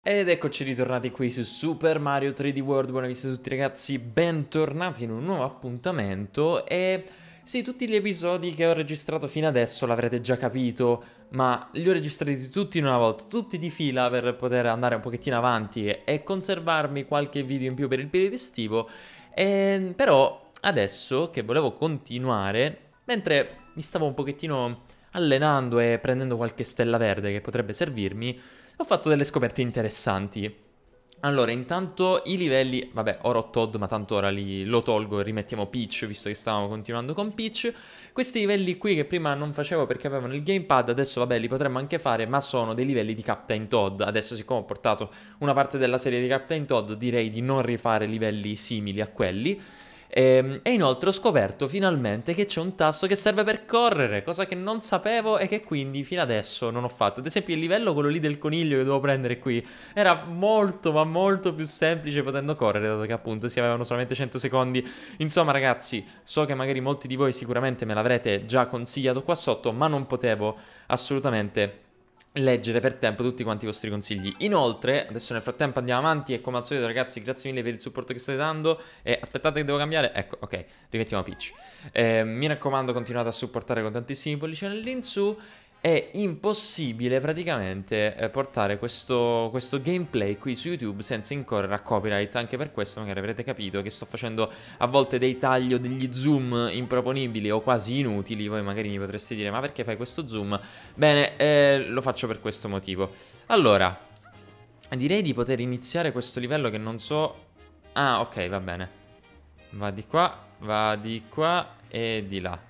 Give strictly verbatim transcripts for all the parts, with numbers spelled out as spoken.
Ed eccoci ritornati qui su Super Mario tre D World. Buona vista a tutti ragazzi, bentornati in un nuovo appuntamento. E sì, tutti gli episodi che ho registrato fino adesso l'avrete già capito, ma li ho registrati tutti in una volta, tutti di fila per poter andare un pochettino avanti e, e conservarmi qualche video in più per il periodo estivo. E, però adesso che volevo continuare, mentre mi stavo un pochettino allenando e prendendo qualche stella verde che potrebbe servirmi, ho fatto delle scoperte interessanti. Allora, intanto i livelli, vabbè, ora ho Todd, ma tanto ora li, lo tolgo e rimettiamo Peach, visto che stavamo continuando con Peach. Questi livelli qui che prima non facevo perché avevano il gamepad, adesso vabbè li potremmo anche fare, ma sono dei livelli di Captain Todd. Adesso, siccome ho portato una parte della serie di Captain Todd, direi di non rifare livelli simili a quelli. E, e inoltre ho scoperto finalmente che c'è un tasto che serve per correre, cosa che non sapevo e che quindi fino adesso non ho fatto. Ad esempio il livello, quello lì del coniglio che devo prendere qui, era molto ma molto più semplice potendo correre, dato che appunto si avevano solamente cento secondi. Insomma ragazzi, so che magari molti di voi sicuramente me l'avrete già consigliato qua sotto, ma non potevo assolutamente leggere per tempo tutti quanti i vostri consigli. Inoltre, adesso nel frattempo andiamo avanti e come al solito ragazzi, grazie mille per il supporto che state dando. E aspettate che devo cambiare. Ecco, ok, rimettiamo Peach. eh, Mi raccomando, continuate a supportare con tantissimi pollici in su. È impossibile praticamente eh, portare questo, questo gameplay qui su YouTube senza incorrere a copyright. Anche per questo magari avrete capito che sto facendo a volte dei tagli o degli zoom improponibili o quasi inutili. Voi magari mi potreste dire: ma perché fai questo zoom? Bene, eh, lo faccio per questo motivo. Allora, direi di poter iniziare questo livello che non so... Ah, ok, va bene. Va di qua, va di qua e di là.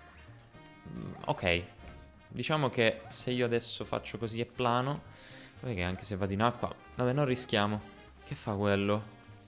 Ok. Diciamo che se io adesso faccio così e plano, vabbè, che anche se vado in acqua, vabbè, non rischiamo. Che fa quello?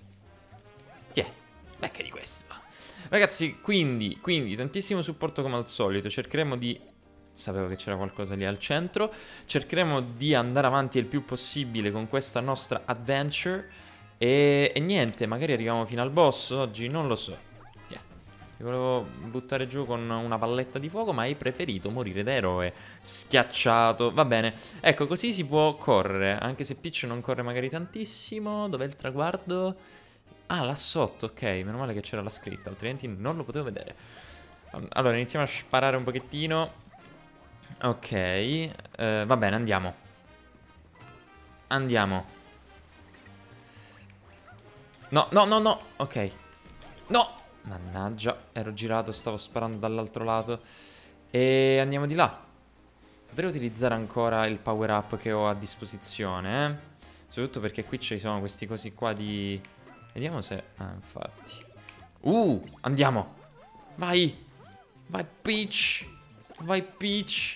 Tiè, becca di questo. Ragazzi, quindi, quindi, tantissimo supporto come al solito. Cercheremo di... Sapevo che c'era qualcosa lì al centro. Cercheremo di andare avanti il più possibile con questa nostra adventure. E, e niente, magari arriviamo fino al boss oggi, non lo so. Ti volevo buttare giù con una palletta di fuoco, ma hai preferito morire da eroe schiacciato. Va bene. Ecco, così si può correre. Anche se Peach non corre magari tantissimo. Dov'è il traguardo? Ah, là sotto, ok. Meno male che c'era la scritta, altrimenti non lo potevo vedere. Allora, iniziamo a sparare un pochettino. Ok. eh, Va bene, andiamo. Andiamo. No, no, no, no. Ok. No! Mannaggia, ero girato, stavo sparando dall'altro lato. E andiamo di là. Potrei utilizzare ancora il power up che ho a disposizione, eh? Soprattutto perché qui ci sono questi cosi qua di... Vediamo se... Ah, infatti. Uh, andiamo. Vai. Vai Peach. Vai Peach.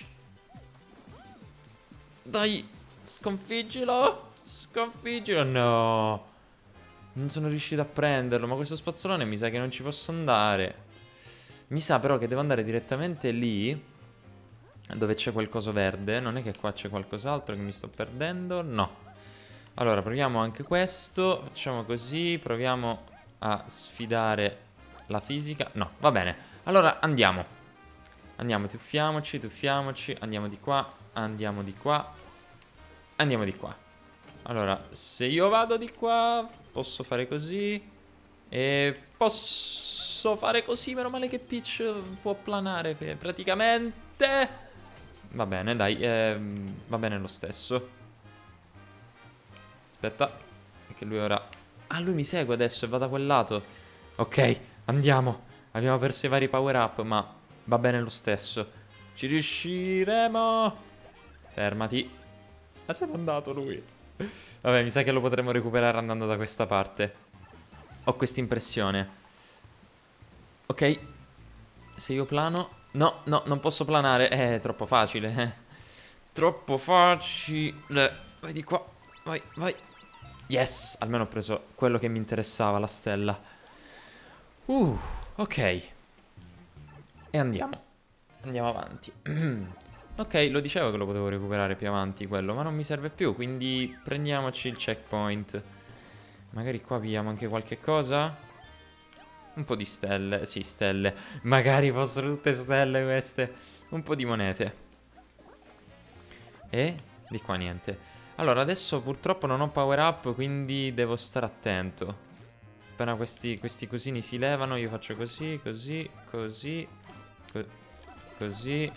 Dai, sconfiggilo. Sconfiggilo, no. Non sono riuscito a prenderlo, ma questo spazzolone mi sa che non ci posso andare. Mi sa però che devo andare direttamente lì, dove c'è quel coso verde. Non è che qua c'è qualcos'altro che mi sto perdendo? No. Allora, proviamo anche questo. Facciamo così, proviamo a sfidare la fisica. No, va bene. Allora, andiamo. Andiamo, tuffiamoci, tuffiamoci. Andiamo di qua, andiamo di qua. Andiamo di qua. Allora, se io vado di qua, posso fare così. E posso fare così, meno male che Peach può planare praticamente. Va bene, dai, ehm, va bene lo stesso. Aspetta, che lui ora... Ah, lui mi segue adesso e va da quel lato. Ok, andiamo. Abbiamo perso i vari power up, ma va bene lo stesso. Ci riusciremo. Fermati. Ma se n'è andato lui. Vabbè, mi sa che lo potremo recuperare andando da questa parte. Ho questa impressione. Ok. Se io plano... No, no, non posso planare. Eh, è troppo facile, eh. Troppo facile. Vai di qua. Vai, vai. Yes, almeno ho preso quello che mi interessava, la stella. Uh, ok. E andiamo. Andiamo avanti. Ok, lo dicevo che lo potevo recuperare più avanti quello, ma non mi serve più, quindi prendiamoci il checkpoint. Magari qua abbiamo anche qualche cosa. Un po' di stelle, sì, stelle. Magari fossero tutte stelle queste. Un po' di monete. E di qua niente. Allora, adesso purtroppo non ho power up, quindi devo stare attento. Appena questi, questi cosini si levano, io faccio così, così, così, co così.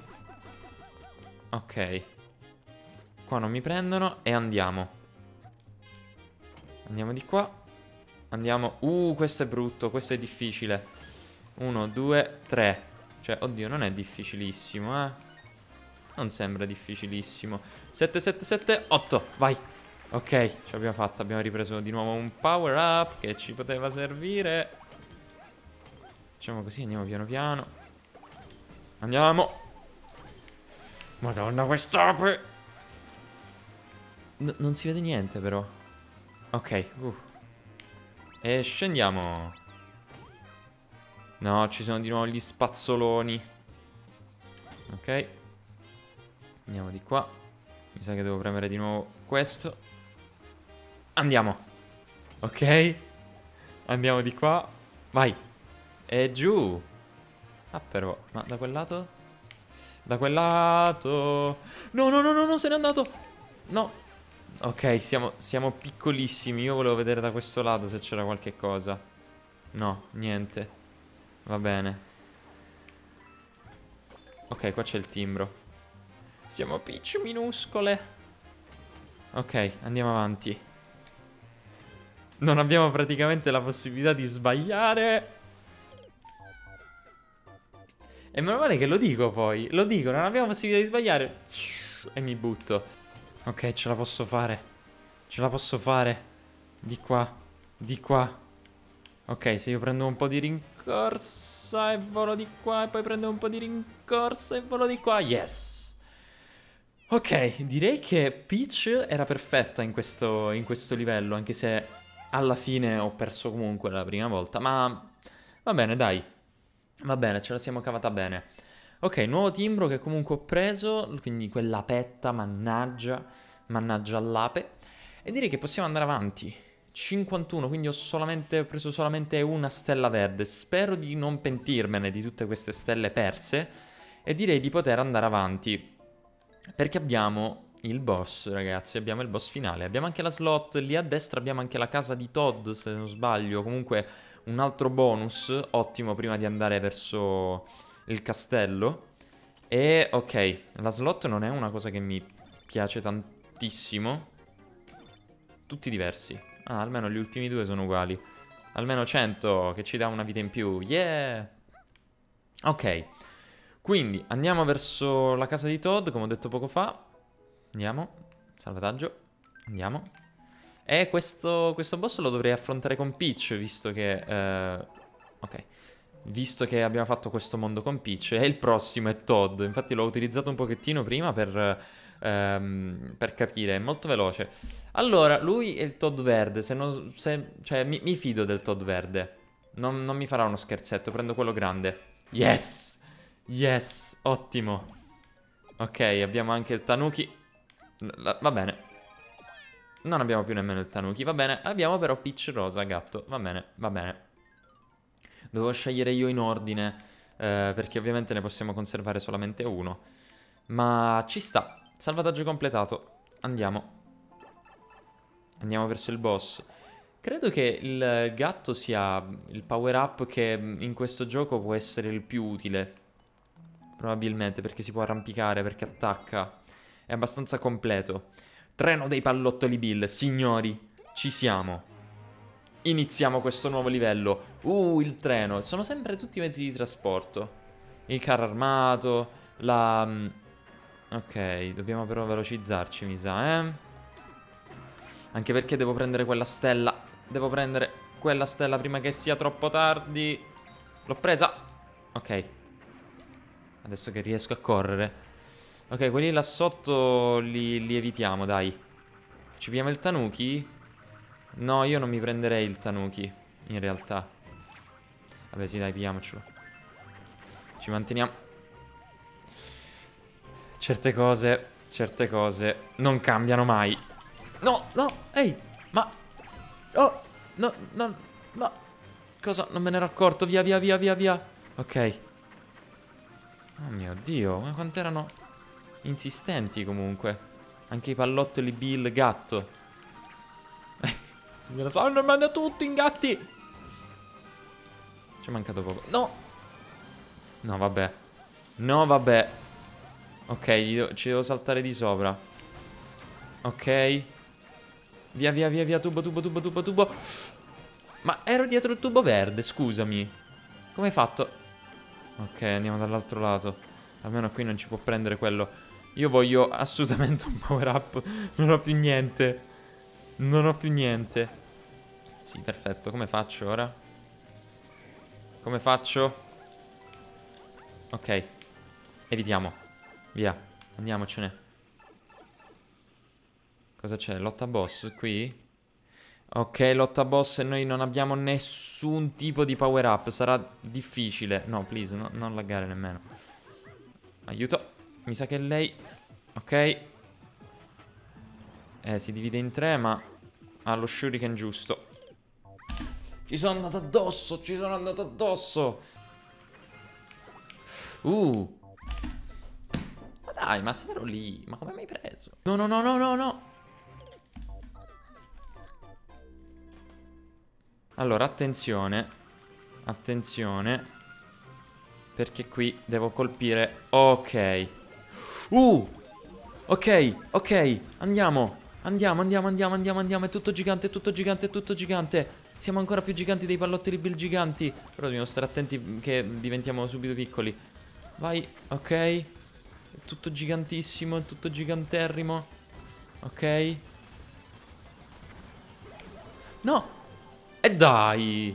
Ok. Qua non mi prendono e andiamo. Andiamo di qua. Andiamo. Uh, questo è brutto, questo è difficile. Uno, due, tre. Cioè, oddio, non è difficilissimo, eh. Non sembra difficilissimo. Sette, sette, sette, otto, vai. Ok, ce l'abbiamo fatta. Abbiamo ripreso di nuovo un power up che ci poteva servire. Facciamo così, andiamo piano piano. Andiamo. Madonna, quest'ape. No, non si vede niente però. Ok, uh. E scendiamo. No, ci sono di nuovo gli spazzoloni. Ok. Andiamo di qua. Mi sa che devo premere di nuovo questo. Andiamo. Ok. Andiamo di qua. Vai. E giù. Ah però, ma da quel lato? Da quel lato. No, no, no, no, no, se n'è andato. No. Ok, siamo, siamo piccolissimi. Io volevo vedere da questo lato se c'era qualche cosa. No, niente. Va bene. Ok, qua c'è il timbro. Siamo Peach minuscole. Ok, andiamo avanti. Non abbiamo praticamente la possibilità di sbagliare. E meno male che lo dico poi. Lo dico, non abbiamo possibilità di sbagliare. E mi butto. Ok, ce la posso fare. Ce la posso fare. Di qua. Di qua. Ok, se io prendo un po' di rincorsa e volo di qua. E poi prendo un po' di rincorsa e volo di qua. Yes. Ok, direi che Peach era perfetta in questo, in questo livello. Anche se alla fine ho perso comunque la prima volta. Ma va bene, dai. Va bene, ce la siamo cavata bene. Ok, nuovo timbro che comunque ho preso. Quindi quella petta, mannaggia. Mannaggia all'ape. E direi che possiamo andare avanti. cinquantuno, quindi ho solamente ho preso solamente una stella verde. Spero di non pentirmene di tutte queste stelle perse. E direi di poter andare avanti. Perché abbiamo il boss, ragazzi. Abbiamo il boss finale. Abbiamo anche la slot. Lì a destra abbiamo anche la casa di Todd, se non sbaglio. Comunque un altro bonus. Ottimo prima di andare verso il castello. E ok, la slot non è una cosa che mi piace tantissimo. Tutti diversi. Ah, almeno gli ultimi due sono uguali. Almeno cento, che ci dà una vita in più. Yeah! Ok. Quindi andiamo verso la casa di Todd, come ho detto poco fa. Andiamo. Salvataggio. Andiamo. E questo, questo boss lo dovrei affrontare con Peach, visto che... Eh, ok. Visto che abbiamo fatto questo mondo con Peach. E il prossimo è Todd. Infatti l'ho utilizzato un pochettino prima per... Ehm, per capire, è molto veloce. Allora, lui è il Todd verde. Se non... Se, cioè, mi, mi fido del Todd verde. Non, non mi farà uno scherzetto. Prendo quello grande. Yes! Yes, ottimo. Ok, abbiamo anche il Tanuki. L va bene. Non abbiamo più nemmeno il Tanuki, va bene. Abbiamo però Peach rosa, gatto. Va bene, va bene. Dovevo scegliere io in ordine, eh, perché ovviamente ne possiamo conservare solamente uno. Ma ci sta. Salvataggio completato. Andiamo. Andiamo verso il boss. Credo che il gatto sia il power up che in questo gioco può essere il più utile. Probabilmente perché si può arrampicare, perché attacca. È abbastanza completo. Treno dei pallottoli Bill, signori, ci siamo. Iniziamo questo nuovo livello. Uh, il treno. Sono sempre tutti i mezzi di trasporto. Il carro armato, la... Ok, dobbiamo però velocizzarci, mi sa, eh. Anche perché devo prendere quella stella. Devo prendere quella stella prima che sia troppo tardi. L'ho presa. Ok. Adesso che riesco a correre. Ok, quelli là sotto li, li evitiamo, dai. Ci pigliamo il Tanuki? No, io non mi prenderei il Tanuki, in realtà. Vabbè, sì, dai, pigliamocelo. Ci manteniamo. Certe cose, certe cose non cambiano mai. No, no, ehi, ma... Oh, no, no, ma... Cosa? Non me ne ero accorto, via, via, via, via, via. Ok. Oh mio Dio, ma quanto erano insistenti comunque. Anche i pallottoli Bill gatto. Si ne fanno male tutti in gatti. Ci è mancato poco. No. No, vabbè. No, vabbè. Ok, ci devo saltare di sopra. Ok. Via, via, via, via. Tubo, tubo, tubo, tubo, tubo. Ma ero dietro il tubo verde, scusami. Come hai fatto? Ok, andiamo dall'altro lato. Almeno qui non ci può prendere quello. Io voglio assolutamente un power up. Non ho più niente. Non ho più niente. Sì, perfetto. Come faccio ora? Come faccio? Ok. Evitiamo. Via. Andiamocene. Cosa c'è? Lotta boss qui? Ok, lotta boss e noi non abbiamo nessun tipo di power up. Sarà difficile. No, please, no, non laggare nemmeno. Aiuto. Mi sa che lei... Ok. Eh, si divide in tre, ma ha lo shuriken giusto. Ci sono andato addosso, ci sono andato addosso. Uh. Ma dai, ma se ero lì, ma come mi hai preso? No, no, no, no, no, no. Allora, attenzione. Attenzione. Perché qui devo colpire. Ok. Uh. Ok, ok. Andiamo. Andiamo, andiamo, andiamo, andiamo, andiamo. È tutto gigante, è tutto gigante, è tutto gigante. Siamo ancora più giganti dei pallottoli Bill giganti. Però dobbiamo stare attenti che diventiamo subito piccoli. Vai, ok. È tutto gigantissimo, è tutto giganterrimo. Ok. No. E dai.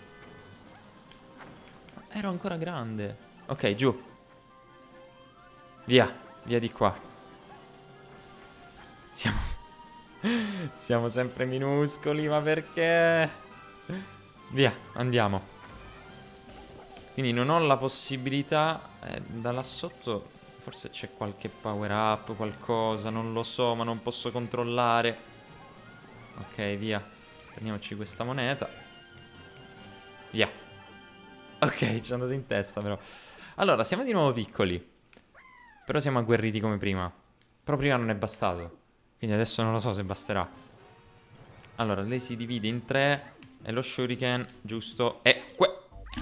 Ero ancora grande. Ok, giù. Via, via di qua. Siamo... Siamo sempre minuscoli, ma perché? Via, andiamo. Quindi non ho la possibilità... Eh, da là sotto forse c'è qualche power up, qualcosa, non lo so, ma non posso controllare. Ok, via. Prendiamoci questa moneta. Via. Ok, ci è andato in testa però. Allora, siamo di nuovo piccoli. Però siamo agguerriti come prima. Però prima non è bastato. Quindi adesso non lo so se basterà. Allora, lei si divide in tre. E lo shuriken, giusto, è que...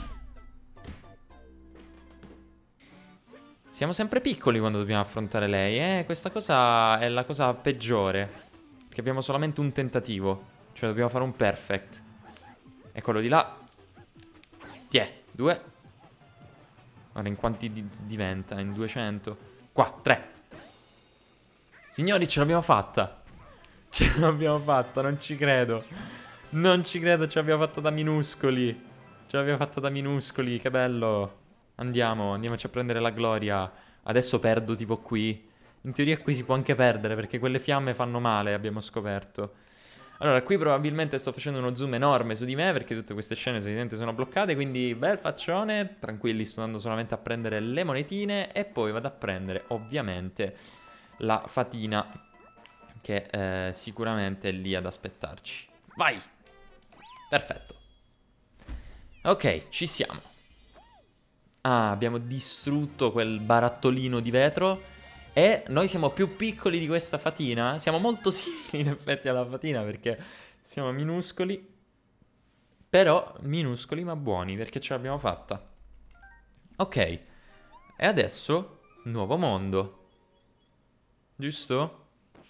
Siamo sempre piccoli quando dobbiamo affrontare lei. Eh, questa cosa è la cosa peggiore. Perché abbiamo solamente un tentativo. Cioè dobbiamo fare un perfect. E quello di là. Tiè, due. Ora in quanti di diventa? In duecento. Qua, tre. Signori, ce l'abbiamo fatta. Ce l'abbiamo fatta, non ci credo. Non ci credo, ce l'abbiamo fatta da minuscoli. Ce l'abbiamo fatta da minuscoli, che bello. Andiamo, andiamoci a prendere la gloria. Adesso perdo tipo qui. In teoria qui si può anche perdere perché quelle fiamme fanno male, abbiamo scoperto. Allora, qui probabilmente sto facendo uno zoom enorme su di me perché tutte queste scene evidentemente sono bloccate, quindi bel faccione. Tranquilli, sto andando solamente a prendere le monetine e poi vado a prendere ovviamente la fatina che eh, sicuramente è lì ad aspettarci. Vai! Perfetto. Ok, ci siamo. Ah, abbiamo distrutto quel barattolino di vetro. E noi siamo più piccoli di questa fatina. Siamo molto simili in effetti alla fatina perché siamo minuscoli. Però minuscoli ma buoni perché ce l'abbiamo fatta. Ok. E adesso nuovo mondo. Giusto?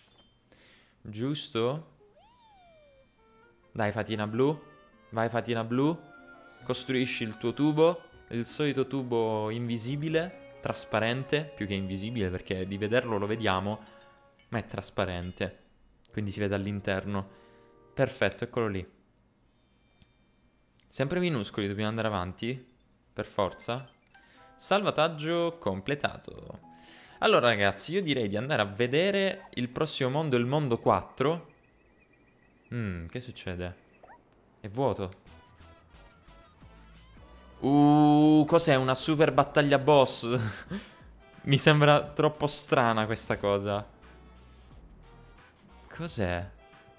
Giusto? Dai fatina blu. Vai fatina blu. Costruisci il tuo tubo. Il solito tubo invisibile, trasparente, più che invisibile perché di vederlo lo vediamo, ma è trasparente, quindi si vede all'interno. Perfetto, eccolo lì. Sempre minuscoli, dobbiamo andare avanti, per forza. Salvataggio completato. Allora ragazzi, io direi di andare a vedere il prossimo mondo, il mondo quattro. Mmm, che succede? È vuoto. Uh, cos'è? Una super battaglia boss? Mi sembra troppo strana questa cosa. Cos'è?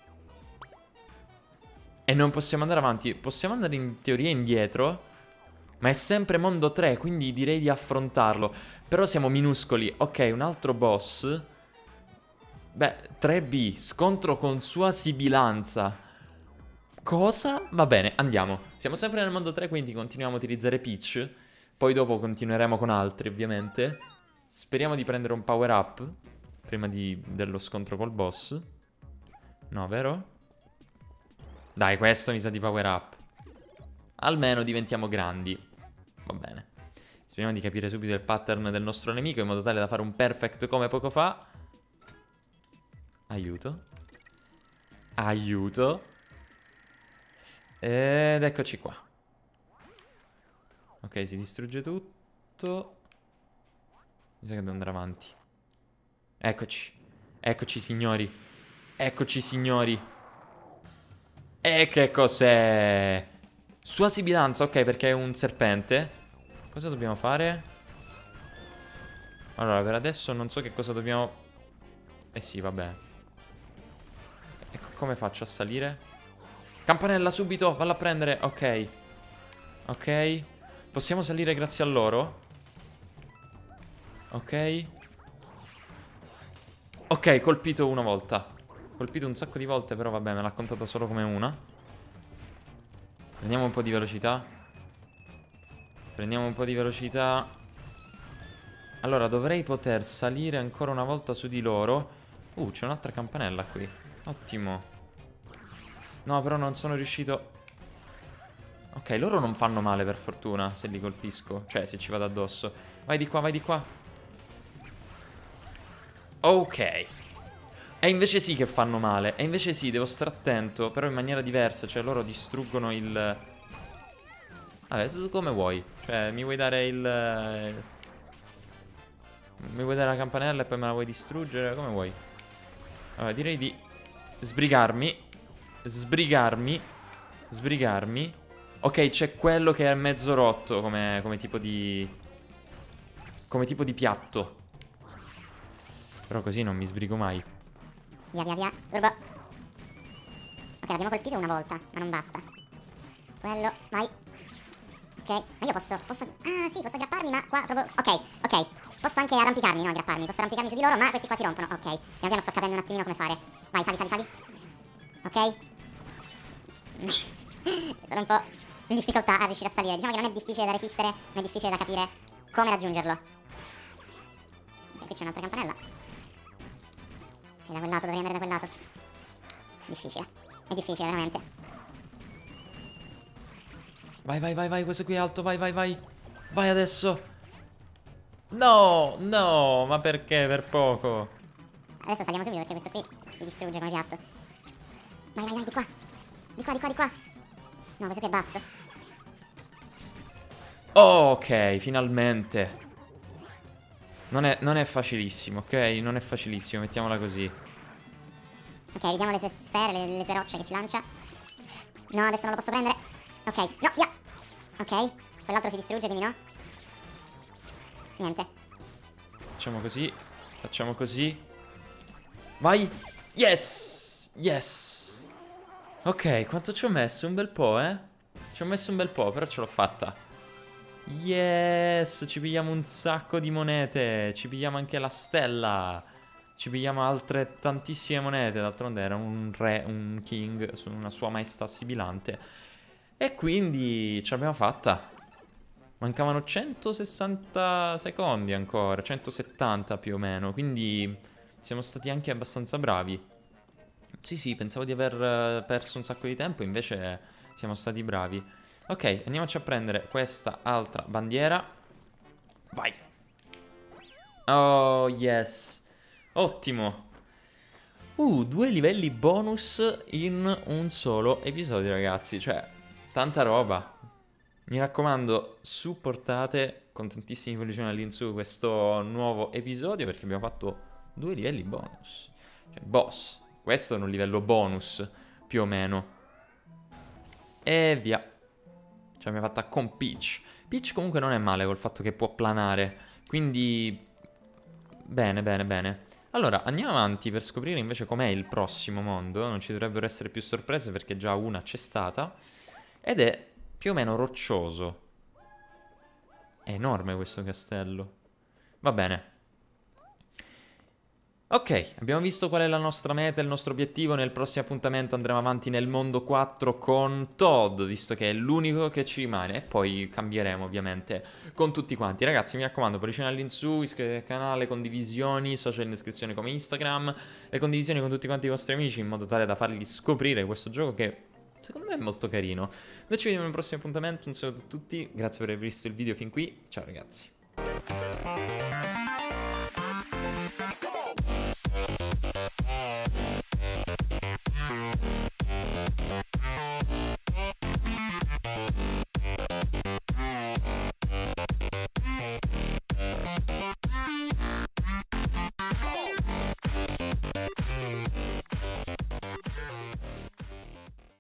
E non possiamo andare avanti. Possiamo andare in teoria indietro. Ma è sempre mondo tre, quindi direi di affrontarlo. Però siamo minuscoli. Ok, un altro boss. Beh, tre B, scontro con sua sibilanza. Cosa? Va bene, andiamo. Siamo sempre nel mondo tre, quindi continuiamo a utilizzare Peach. Poi dopo continueremo con altri, ovviamente. Speriamo di prendere un power up prima di, dello scontro col boss. No, vero? Dai, questo mi sa di power up. Almeno diventiamo grandi. Va bene. Speriamo di capire subito il pattern del nostro nemico in modo tale da fare un perfect come poco fa. Aiuto. Aiuto. Ed eccoci qua. Ok, si distrugge tutto. Mi sa che devo andare avanti. Eccoci. Eccoci, signori. Eccoci, signori. E che cos'è? Sua sibilanza, ok, perché è un serpente. Cosa dobbiamo fare? Allora, per adesso non so che cosa dobbiamo... Eh sì, va bene. E come faccio a salire? Campanella, subito, valla a prendere. Ok. Ok. Possiamo salire grazie a loro. Ok. Ok, colpito una volta. Colpito un sacco di volte, però vabbè, me l'ha contata solo come una. Prendiamo un po' di velocità. Prendiamo un po' di velocità. Allora, dovrei poter salire ancora una volta su di loro. Uh, c'è un'altra campanella qui. Ottimo. No, però non sono riuscito... Ok, loro non fanno male per fortuna se li colpisco. Cioè, se ci vado addosso. Vai di qua, vai di qua. Ok. E invece sì che fanno male. E invece sì, devo stare attento. Però in maniera diversa. Cioè, loro distruggono il... Vabbè, tu come vuoi. Cioè, mi vuoi dare il... Mi vuoi dare la campanella e poi me la vuoi distruggere? Come vuoi? Allora, direi di sbrigarmi. Sbrigarmi. Sbrigarmi. Ok, c'è quello che è mezzo rotto come, come tipo di... Come tipo di piatto. Però così non mi sbrigo mai. Via, via, via. Urbo. Ok, l'abbiamo colpito una volta, ma non basta. Quello, vai. Ok, ma io posso, posso... Ah, sì, posso aggrapparmi, ma qua proprio... Ok, ok. Posso anche arrampicarmi, no, aggrapparmi. Posso arrampicarmi su di loro, ma questi qua si rompono. Ok, piano piano sto capendo un attimino come fare. Vai, sali, sali, sali. Ok. Sono un po' in difficoltà a riuscire a salire. Diciamo che non è difficile da resistere, ma è difficile da capire come raggiungerlo. Ok, qui c'è un'altra campanella. Ok, da quel lato, dovrei andare da quel lato. Difficile. È difficile, veramente. Vai, vai, vai, vai, questo qui è alto, vai, vai, vai. Vai adesso. No, no, ma perché per poco? Adesso saliamo subito perché questo qui si distrugge come piatto. Vai, vai, vai, di qua. Di qua, di qua, di qua. No, questo qui è basso. Oh, ok, finalmente. Non è, non è facilissimo, ok? Non è facilissimo, mettiamola così. Ok, vediamo le sue sfere, le, le sue rocce che ci lancia. No, adesso non lo posso prendere. Ok, no, via. Ok, quell'altro si distrugge, quindi no. Niente. Facciamo così. Facciamo così. Vai. Yes. Yes. Ok, quanto ci ho messo? Un bel po', eh? Ci ho messo un bel po', però ce l'ho fatta. Yes. Ci pigliamo un sacco di monete. Ci pigliamo anche la stella. Ci pigliamo altre tantissime monete. D'altronde era un re, un king, su una sua maestà sibilante. E quindi ce l'abbiamo fatta. Mancavano centosessanta secondi ancora, centosettanta più o meno, quindi siamo stati anche abbastanza bravi. Sì, sì, pensavo di aver eh, perso un sacco di tempo, invece siamo stati bravi. Ok, andiamoci a prendere questa altra bandiera. Vai. Oh, yes. Ottimo. Uh, due livelli bonus in un solo episodio, ragazzi. Cioè, tanta roba. Mi raccomando, supportate con tantissimi pollicioni all'insù questo nuovo episodio perché abbiamo fatto due livelli bonus. Cioè, boss. Questo è un livello bonus, più o meno. E via. Ce l'abbiamo fatta con Peach. Peach comunque non è male col fatto che può planare. Quindi... Bene, bene, bene. Allora, andiamo avanti per scoprire invece com'è il prossimo mondo. Non ci dovrebbero essere più sorprese perché già una c'è stata. Ed è più o meno roccioso. È enorme questo castello. Va bene. Ok, abbiamo visto qual è la nostra meta, il nostro obiettivo. Nel prossimo appuntamento andremo avanti nel mondo quattro con Todd, visto che è l'unico che ci rimane. E poi cambieremo ovviamente con tutti quanti. Ragazzi, mi raccomando, pollicino all'insù, iscrivetevi al canale, condivisioni, social in descrizione come Instagram, le condivisioni con tutti quanti i vostri amici in modo tale da fargli scoprire questo gioco che secondo me è molto carino. Noi ci vediamo nel prossimo appuntamento, un saluto a tutti, grazie per aver visto il video fin qui, ciao ragazzi.